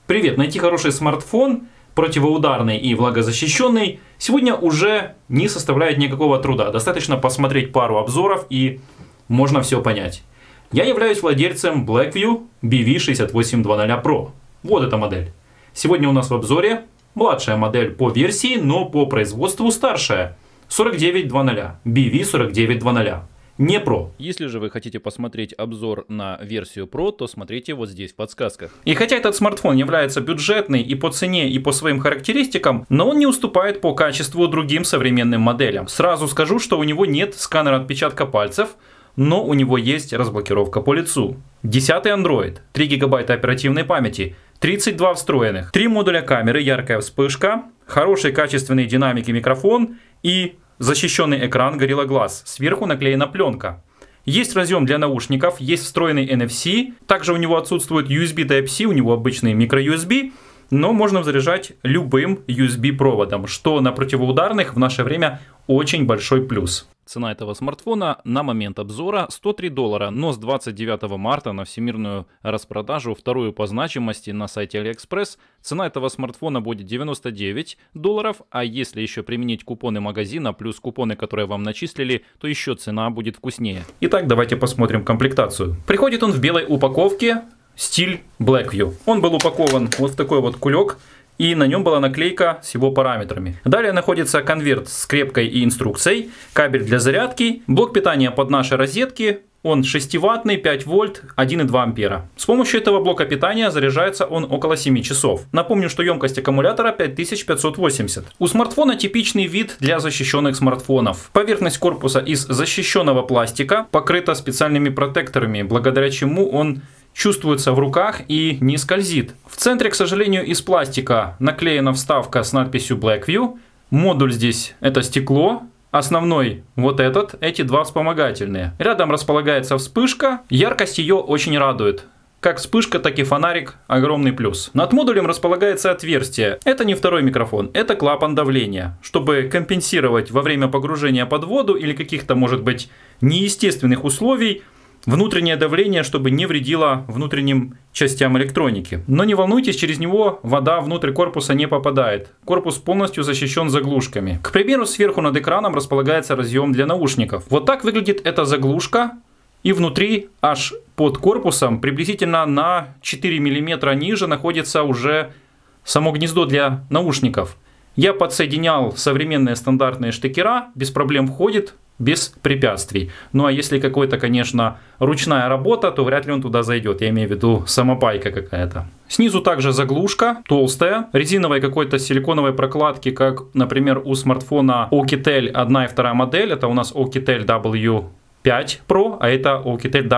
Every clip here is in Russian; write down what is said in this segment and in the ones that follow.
Привет! Найти хороший смартфон, противоударный и влагозащищенный, сегодня уже не составляет никакого труда. Достаточно посмотреть пару обзоров и можно все понять. Я являюсь владельцем Blackview BV6800 Pro. Вот эта модель. Сегодня у нас в обзоре младшая модель по версии, но по производству старшая. 4900, BV4900. Не Pro. Если же вы хотите посмотреть обзор на версию Pro, то смотрите вот здесь в подсказках. И хотя этот смартфон является бюджетный и по цене, и по своим характеристикам, но он не уступает по качеству другим современным моделям. Сразу скажу, что у него нет сканера отпечатка пальцев, но у него есть разблокировка по лицу. 10-й Android, 3 гигабайта оперативной памяти, 32 встроенных, 3 модуля камеры, яркая вспышка, хороший качественный динамик и микрофон и защищенный экран Gorilla Glass. Сверху наклеена пленка. Есть разъем для наушников, есть встроенный NFC. Также у него отсутствует USB Type-C, у него обычный micro-USB. Но можно заряжать любым USB проводом, что на противоударных в наше время очень большой плюс. Цена этого смартфона на момент обзора $103, но с 29 марта на всемирную распродажу, вторую по значимости на сайте AliExpress, цена этого смартфона будет $99, а если еще применить купоны магазина плюс купоны, которые вам начислили, то еще цена будет вкуснее. Итак, давайте посмотрим комплектацию. Приходит он в белой упаковке, стиль Blackview. Он был упакован вот в такой вот кулек. И на нем была наклейка с его параметрами. Далее находится конверт с скрепкой и инструкцией, кабель для зарядки, блок питания под наши розетки. Он 6-ваттный, 5 вольт, 1,2 ампера. С помощью этого блока питания заряжается он около 7 часов. Напомню, что емкость аккумулятора 5580. У смартфона типичный вид для защищенных смартфонов. Поверхность корпуса из защищенного пластика покрыта специальными протекторами, благодаря чему он чувствуется в руках и не скользит. В центре, к сожалению, из пластика наклеена вставка с надписью Blackview. Модуль здесь это стекло. Основной вот этот, эти два вспомогательные. Рядом располагается вспышка. Яркость ее очень радует. Как вспышка, так и фонарик – огромный плюс. Над модулем располагается отверстие. Это не второй микрофон, это клапан давления. Чтобы компенсировать во время погружения под воду или каких-то, может быть, неестественных условий, внутреннее давление, чтобы не вредило внутренним частям электроники. Но не волнуйтесь, через него вода внутрь корпуса не попадает. Корпус полностью защищен заглушками. К примеру, сверху над экраном располагается разъем для наушников. Вот так выглядит эта заглушка. И внутри, аж под корпусом, приблизительно на 4 мм ниже, находится уже само гнездо для наушников. Я подсоединял современные стандартные штекера, без проблем входит, без препятствий. Ну а если какой-то, конечно, ручная работа, то вряд ли он туда зайдет. Я имею в виду самопайка какая-то. Снизу также заглушка толстая, резиновой какой-то силиконовой прокладки, как, например, у смартфона Oukitel 1 и 2 модель. Это у нас Oukitel W5 Pro, а это Oukitel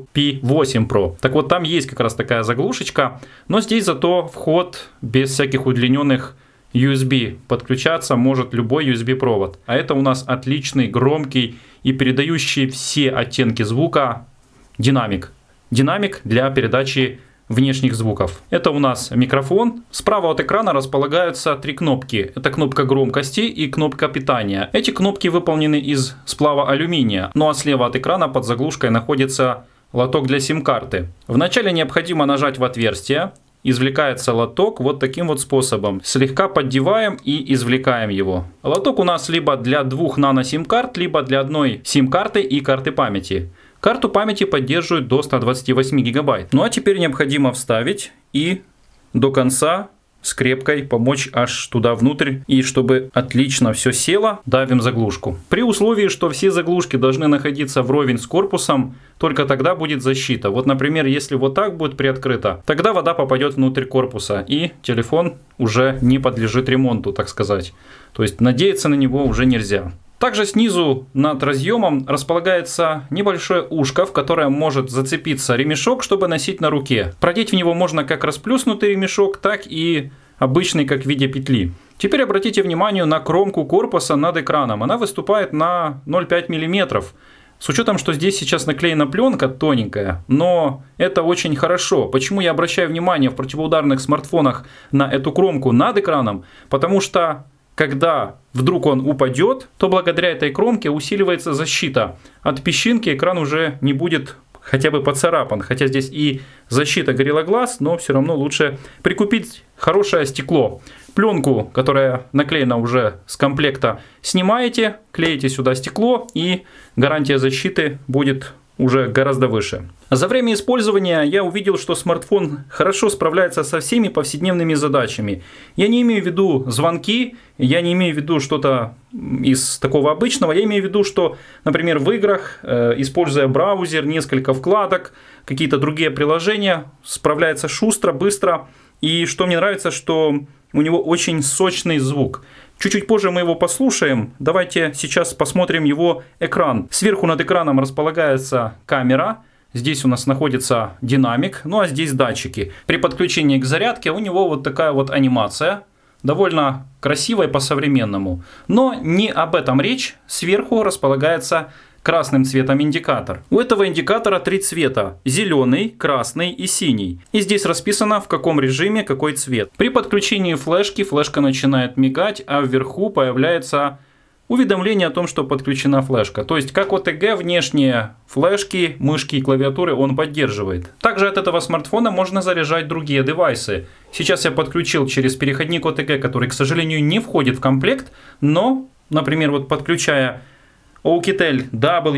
WP8 Pro. Так вот, там есть как раз такая заглушечка, но здесь зато вход без всяких удлиненных USB. Подключаться может любой USB провод. А это у нас отличный, громкий и передающий все оттенки звука динамик. Динамик для передачи внешних звуков. Это у нас микрофон. Справа от экрана располагаются 3 кнопки. Это кнопка громкости и кнопка питания. Эти кнопки выполнены из сплава алюминия. Ну а слева от экрана под заглушкой находится лоток для сим-карты. Вначале необходимо нажать в отверстие. Извлекается лоток вот таким вот способом. Слегка поддеваем и извлекаем его. Лоток у нас либо для 2 нано-сим-карт, либо для одной сим-карты и карты памяти. Карту памяти поддерживают до 128 гигабайт. Ну а теперь необходимо вставить и до конца скрепкой помочь аж туда внутрь. И чтобы отлично все село, давим заглушку. При условии, что все заглушки должны находиться вровень с корпусом, только тогда будет защита. Вот, например, если вот так будет приоткрыто, тогда вода попадет внутрь корпуса и телефон уже не подлежит ремонту, так сказать. То есть надеяться на него уже нельзя. Также снизу над разъемом располагается небольшое ушко, в которое может зацепиться ремешок, чтобы носить на руке. Продеть в него можно как расплюснутый ремешок, так и обычный, как в виде петли. Теперь обратите внимание на кромку корпуса над экраном. Она выступает на 0,5 мм. С учетом, что здесь сейчас наклеена пленка тоненькая, но это очень хорошо. Почему я обращаю внимание в противоударных смартфонах на эту кромку над экраном? Потому что когда вдруг он упадет, то благодаря этой кромке усиливается защита. От песчинки экран уже не будет хотя бы поцарапан. Хотя здесь и защита Gorilla Glass, но все равно лучше прикупить хорошее стекло. Пленку, которая наклеена уже с комплекта, снимаете, клеите сюда стекло, и гарантия защиты будет уже гораздо выше. За время использования я увидел, что смартфон хорошо справляется со всеми повседневными задачами. Я не имею в виду звонки, я не имею в виду что-то из такого обычного. Я имею в виду, что, например, в играх, используя браузер, несколько вкладок, какие-то другие приложения, справляется шустро, быстро. И что мне нравится, что у него очень сочный звук. Чуть-чуть позже мы его послушаем. Давайте сейчас посмотрим его экран. Сверху над экраном располагается камера. Здесь у нас находится динамик, ну а здесь датчики. При подключении к зарядке у него вот такая вот анимация. Довольно красивая по-современному. Но не об этом речь. Сверху располагается красным цветом индикатор. У этого индикатора 3 цвета: зеленый, красный и синий. И здесь расписано, в каком режиме какой цвет. При подключении флешки флешка начинает мигать, а вверху появляется уведомление о том, что подключена флешка. То есть как OTG внешние флешки, мышки и клавиатуры он поддерживает. Также от этого смартфона можно заряжать другие девайсы. Сейчас я подключил через переходник OTG, который, к сожалению, не входит в комплект, но, например, вот подключая Oukitel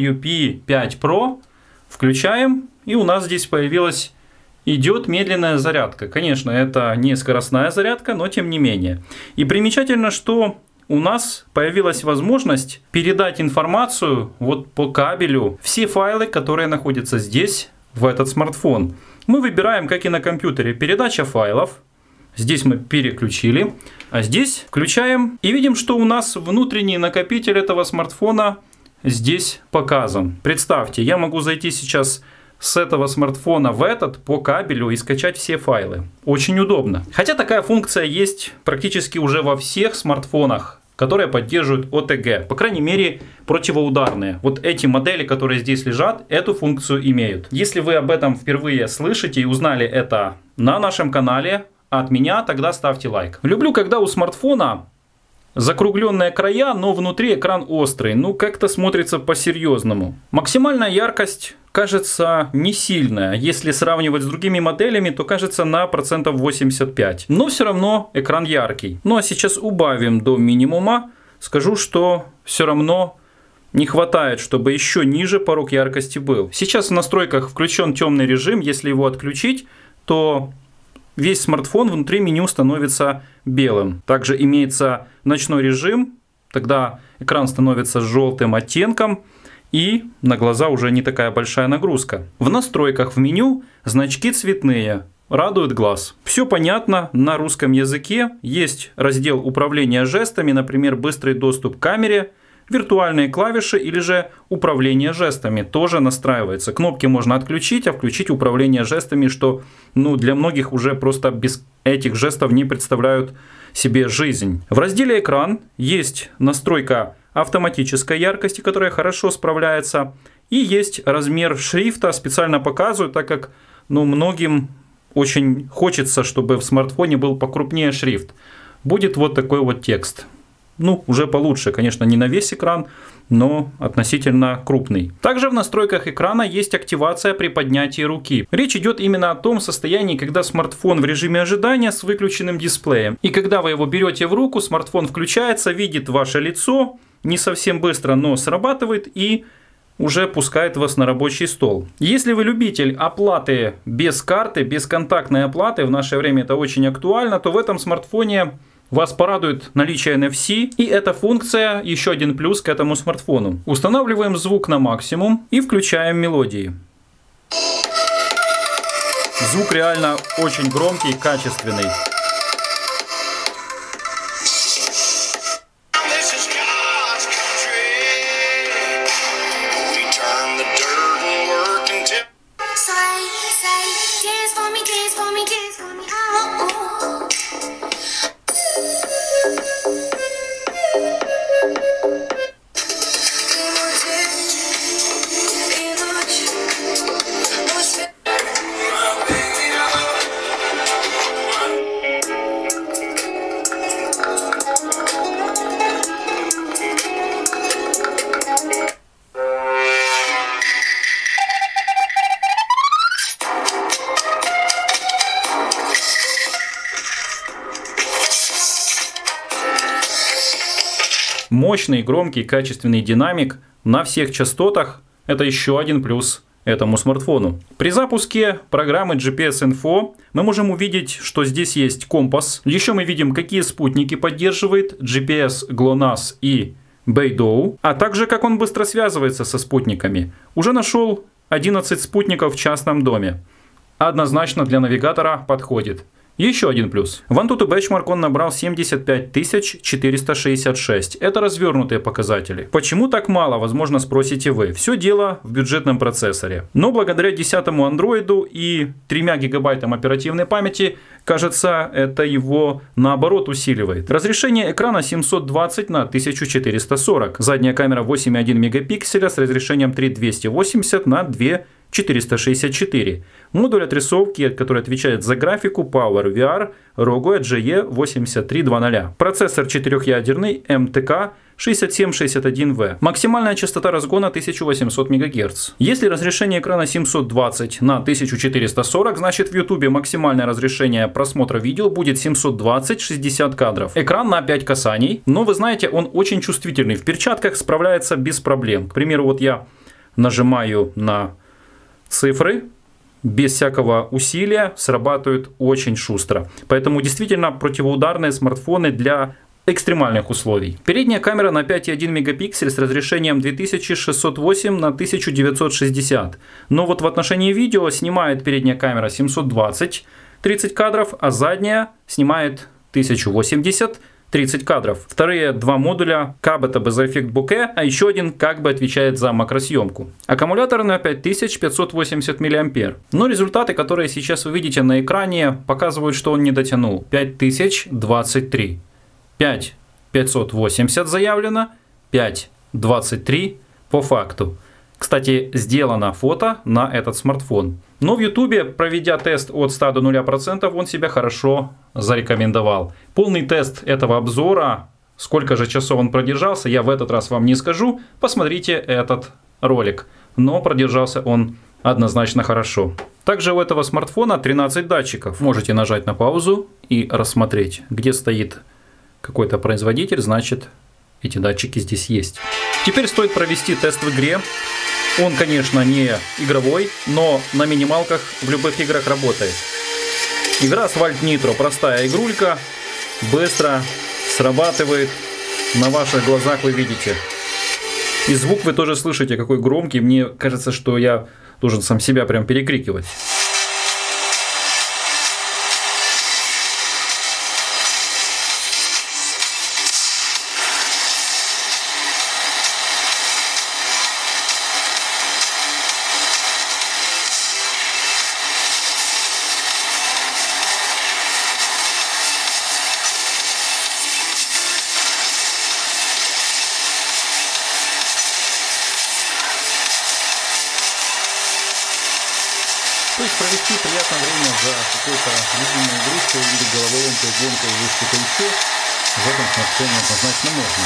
WP5 Pro, включаем, и у нас здесь появилась, идет медленная зарядка. Конечно, это не скоростная зарядка, но тем не менее. И примечательно, что у нас появилась возможность передать информацию вот по кабелю, все файлы, которые находятся здесь, в этот смартфон. Мы выбираем, как и на компьютере, передача файлов. Здесь мы переключили, а здесь включаем и видим, что у нас внутренний накопитель этого смартфона здесь показан. Представьте, я могу зайти сейчас с этого смартфона в этот по кабелю и скачать все файлы. Очень удобно. Хотя такая функция есть практически уже во всех смартфонах, которые поддерживают OTG. По крайней мере, противоударные. Вот эти модели, которые здесь лежат, эту функцию имеют. Если вы об этом впервые слышите и узнали это на нашем канале от меня, тогда ставьте лайк. Люблю, когда у смартфона закругленные края, но внутри экран острый. Ну, как-то смотрится по-серьезному. Максимальная яркость кажется не сильная. Если сравнивать с другими моделями, то кажется на 85%. Но все равно экран яркий. Ну, а сейчас убавим до минимума. Скажу, что все равно не хватает, чтобы еще ниже порог яркости был. Сейчас в настройках включен темный режим. Если его отключить, то весь смартфон внутри меню становится белым. Также имеется ночной режим, тогда экран становится желтым оттенком и на глаза уже не такая большая нагрузка. В настройках в меню значки цветные, радует глаз. Все понятно на русском языке. Есть раздел управления жестами, например, быстрый доступ к камере, виртуальные клавиши или же управление жестами тоже настраивается. Кнопки можно отключить, а включить управление жестами, что для многих уже просто без этих жестов не представляют себе жизнь. В разделе «Экран» есть настройка автоматической яркости, которая хорошо справляется. И есть размер шрифта, специально показываю, так как многим очень хочется, чтобы в смартфоне был покрупнее шрифт. Будет вот такой вот текст. Уже получше, конечно, не на весь экран, но относительно крупный. Также в настройках экрана есть активация при поднятии руки. Речь идет именно о том состоянии, когда смартфон в режиме ожидания с выключенным дисплеем. И когда вы его берете в руку, смартфон включается, видит ваше лицо, не совсем быстро, но срабатывает и уже пускает вас на рабочий стол. Если вы любитель оплаты без карты, бесконтактной оплаты, в наше время это очень актуально, то в этом смартфоне вас порадует наличие NFC, и эта функция еще один плюс к этому смартфону. Устанавливаем звук на максимум и включаем мелодии. Звук реально очень громкий, качественный. Мощный, громкий, качественный динамик на всех частотах – это еще один плюс этому смартфону. При запуске программы GPS Info мы можем увидеть, что здесь есть компас. Еще мы видим, какие спутники поддерживает GPS, GLONASS и Beidou, а также как он быстро связывается со спутниками. Уже нашел 11 спутников в частном доме. Однозначно для навигатора подходит. Еще один плюс. В AnTuTu Benchmark он набрал 75 466. Это развернутые показатели. Почему так мало, возможно, спросите вы. Все дело в бюджетном процессоре. Но благодаря 10-му андроиду и 3 гигабайтам оперативной памяти, кажется, это его наоборот усиливает. Разрешение экрана 720 на 1440. Задняя камера 8,1 мегапикселя с разрешением 3280 на 2464. Модуль отрисовки, который отвечает за графику, PowerVR, Rogo GE8320. Процессор 4-ядерный MTK 6761V. Максимальная частота разгона 1800 МГц. Если разрешение экрана 720 на 1440, значит в YouTube максимальное разрешение просмотра видео будет 720-60 кадров. Экран на 5 касаний, но вы знаете, он очень чувствительный. В перчатках справляется без проблем. К примеру, вот я нажимаю на цифры, без всякого усилия срабатывают очень шустро. Поэтому действительно противоударные смартфоны для экстремальных условий. Передняя камера на 5,1 мегапиксель с разрешением 2608 на 1960. Но вот в отношении видео снимает передняя камера 720 30 кадров, а задняя снимает 1080 30 кадров. Вторые два модуля как бы это за эффект боке, а еще один как бы отвечает за макросъемку. Аккумулятор на 5580 мАh. Но результаты, которые сейчас вы видите на экране, показывают, что он не дотянул. 5023. 5580 заявлено, 523 по факту. Кстати, сделано фото на этот смартфон. Но в YouTube, проведя тест от 100 до 0%, он себя хорошо зарекомендовал. Полный тест этого обзора, сколько же часов он продержался, я в этот раз вам не скажу. Посмотрите этот ролик. Но продержался он однозначно хорошо. Также у этого смартфона 13 датчиков. Можете нажать на паузу и рассмотреть, где стоит какой-то производитель, значит эти датчики здесь есть. Теперь стоит провести тест в игре. Он, конечно, не игровой, но на минималках в любых играх работает. Игра Asphalt Nitro, простая игрулька, быстро срабатывает, на ваших глазах вы видите. И звук вы тоже слышите, какой громкий. Мне кажется, что я должен сам себя прям перекрикивать. То есть провести приятное время за какой-то любимой игрушкой или головоломкой, гонкой или что-то еще в этом смартфоне однозначно можно.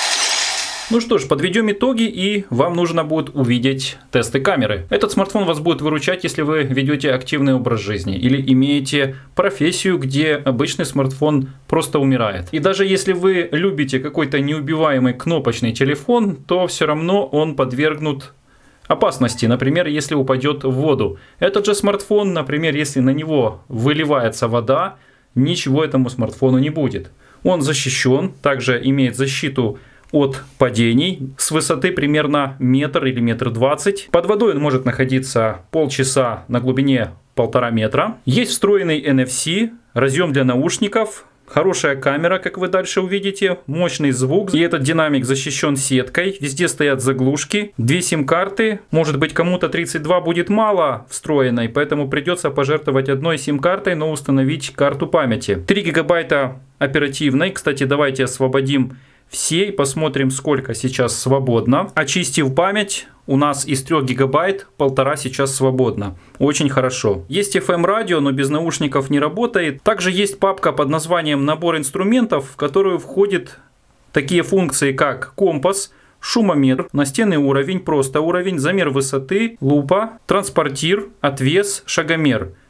Ну что ж, подведем итоги, и вам нужно будет увидеть тесты камеры. Этот смартфон вас будет выручать, если вы ведете активный образ жизни или имеете профессию, где обычный смартфон просто умирает. И даже если вы любите какой-то неубиваемый кнопочный телефон, то все равно он подвергнут опасности, например, если упадет в воду. Этот же смартфон, например, если на него выливается вода, ничего этому смартфону не будет. Он защищен, также имеет защиту от падений с высоты примерно метр или метр 20. Под водой он может находиться полчаса на глубине 1,5 метра. Есть встроенный NFC, разъем для наушников. Хорошая камера, как вы дальше увидите, мощный звук, и этот динамик защищен сеткой, везде стоят заглушки, 2 сим-карты, может быть кому-то 32 будет мало встроенной, поэтому придется пожертвовать одной сим-картой, но установить карту памяти. 3 гигабайта оперативной, кстати, давайте освободим все и посмотрим, сколько сейчас свободно. Очистив память, у нас из 3 гигабайт 1,5 сейчас свободно. Очень хорошо. Есть FM радио, но без наушников не работает. Также есть папка под названием «Набор инструментов», в которую входят такие функции, как компас, шумомер, настенный уровень, просто уровень, замер высоты, лупа, транспортир, отвес, шагомер.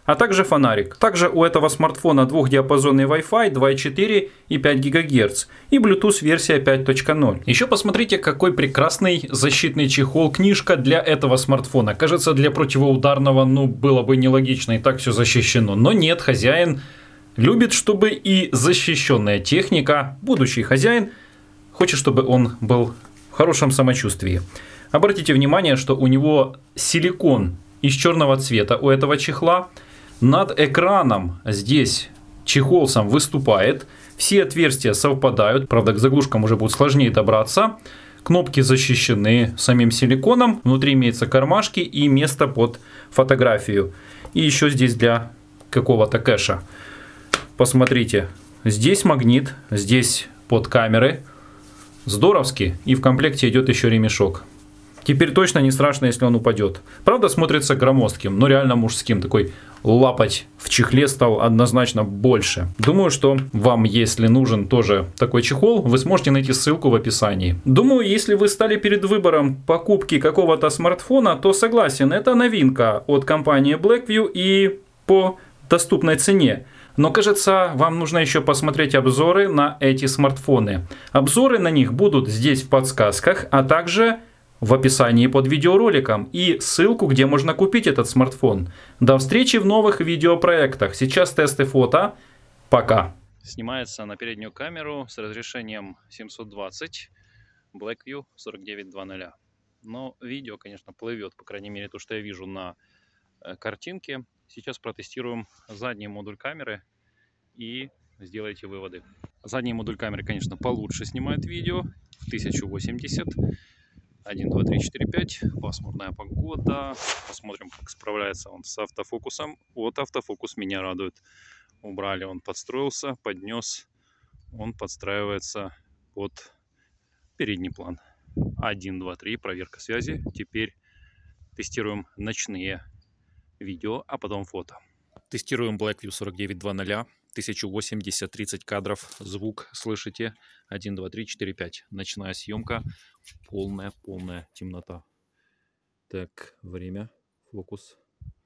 а также фонарик. Также у этого смартфона двухдиапазонный Wi-Fi 2.4 и 5 ГГц и Bluetooth версия 5.0. Еще посмотрите, какой прекрасный защитный чехол-книжка для этого смартфона. Кажется, для противоударного, было бы нелогично, и так все защищено. Но нет, хозяин любит, чтобы и защищенная техника, будущий хозяин, хочет, чтобы он был в хорошем самочувствии. Обратите внимание, что у него силикон из черного цвета у этого чехла. Над экраном здесь чехол сам выступает. Все отверстия совпадают. Правда, к заглушкам уже будет сложнее добраться. Кнопки защищены самим силиконом. Внутри имеются кармашки и место под фотографию. И еще здесь для какого-то кэша. Посмотрите. Здесь магнит. Здесь под камеры. Здоровски. И в комплекте идет еще ремешок. Теперь точно не страшно, если он упадет. Правда, смотрится громоздким, но реально мужским. Такой лапоть в чехле стал однозначно больше. Думаю, что вам, если нужен тоже такой чехол, вы сможете найти ссылку в описании. Думаю, если вы стали перед выбором покупки какого-то смартфона, то согласен, это новинка от компании Blackview и по доступной цене. Но кажется, вам нужно еще посмотреть обзоры на эти смартфоны. Обзоры на них будут здесь в подсказках, а также в описании под видеороликом и ссылку, где можно купить этот смартфон. До встречи в новых видеопроектах. Сейчас тесты фото. Пока. Снимается на переднюю камеру с разрешением 720 Blackview 4900. Но видео, конечно, плывет, по крайней мере, то, что я вижу на картинке. Сейчас протестируем задний модуль камеры и сделайте выводы. Задний модуль камеры, конечно, получше снимает видео в 1080. 1, 2, 3, 4, 5. Пасмурная погода. Посмотрим, как справляется он с автофокусом. Вот автофокус меня радует. Убрали, он подстроился, поднес. Он подстраивается под передний план. 1, 2, 3. Проверка связи. Теперь тестируем ночные видео, а потом фото. Тестируем Blackview 4900. 1080, 30 кадров, звук, слышите? 1, 2, 3, 4, 5. Ночная съемка, полная темнота. Так, время, фокус.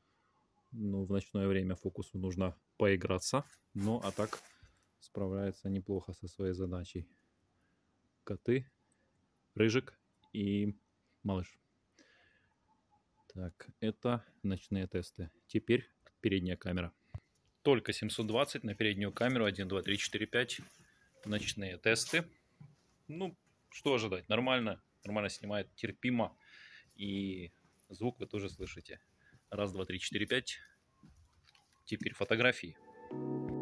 В ночное время фокусу нужно поиграться. А так справляется неплохо со своей задачей. Коты, Рыжик и малыш. Так, это ночные тесты. Теперь передняя камера. Только 720 на переднюю камеру. 1, 2, 3, 4, 5. Ночные тесты. Что ожидать? Нормально. Нормально снимает, терпимо. И звук вы тоже слышите. 1, 2, 3, 4, 5. Теперь фотографии.